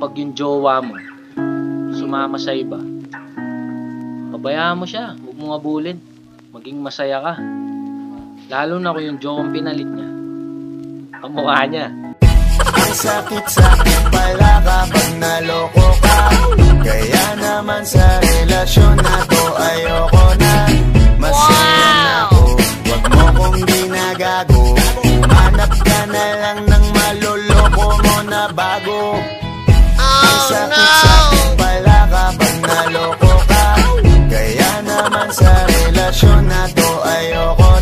kapag yung jowa mo sumama sa iba, pabayaan mo siya, huwag mong abulin, maging masaya ka. Lalo na kung yung jowang pinalit niya kamukha niya. Ang sakit-sakit pala kapag naloko ka. Kaya naman sa relasyon na to ayoko na. Masaya na ako, wag mo kong ginagago. Manap ka na lang ng maloloko mo na bago. Ang sakit-sakit pala kapag naloko ka. Kaya naman sa relasyon na to ayoko